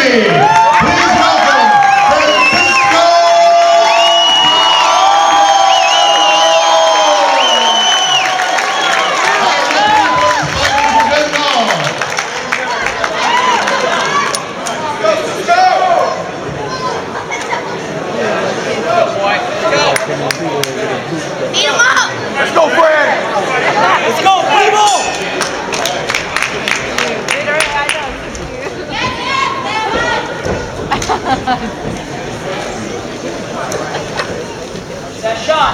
Let's go, Fred! Let's go, people! That shot!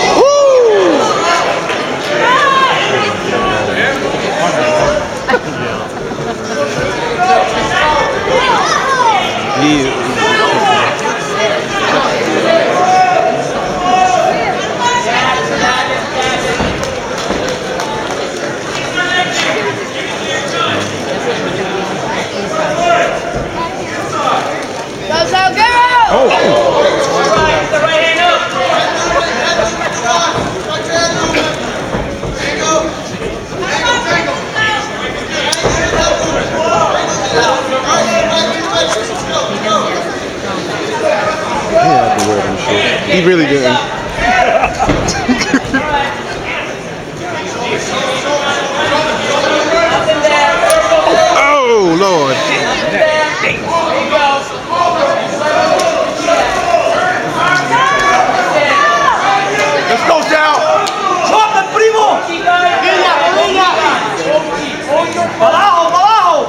He really didn't. Oh, Lord. Let's go, Sal. ¡Chope, primo! ¡Niña, niña! ¡Para abajo, para abajo!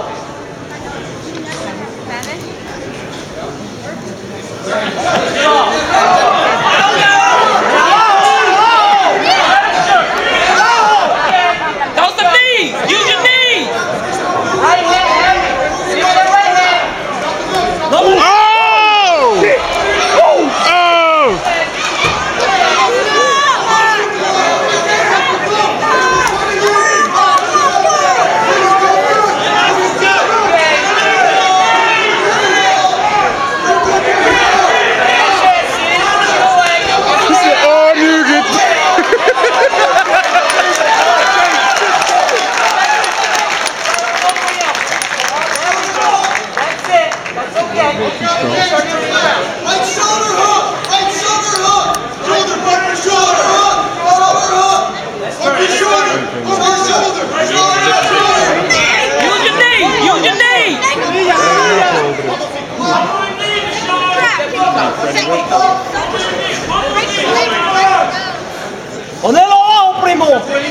¡Ponelo abajo, primo!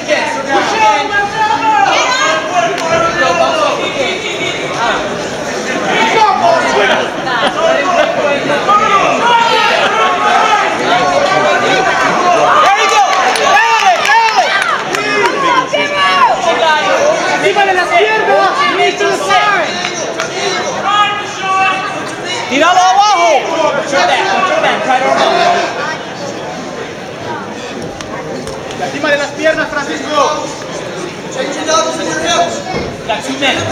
¡Encima de las piernas! ¡Tíralo abajo! Encima de las piernas, Francisco. Change your elbows and your hips. Got 2 minutes.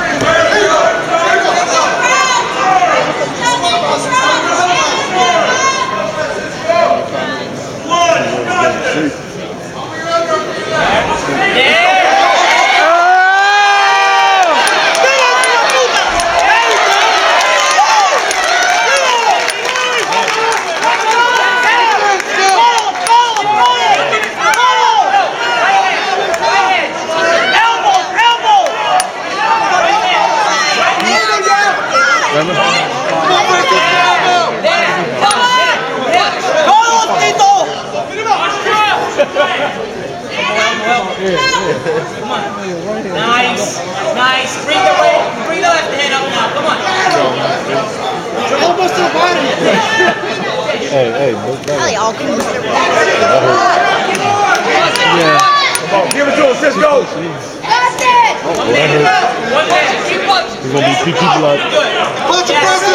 Nice, nice. Bring the left hand up now. Come on. You're almost to the bottom. Hey, y'all can yeah. Come on, give it to him, Cisco. That's it. One hand. Keep punching. He's gonna be PP blood. Punch it, Francis.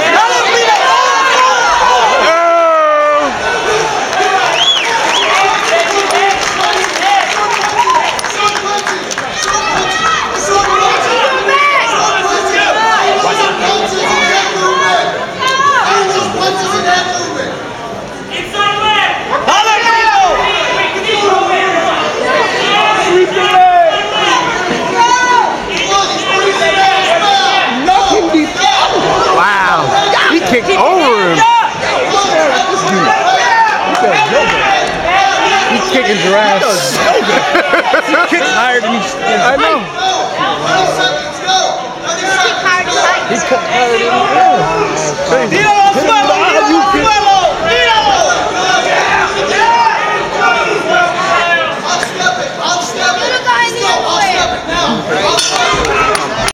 Wow. kicking giraffe. He kicks higher than he's. I know. Kick hard and tight. He cut higher than Dino,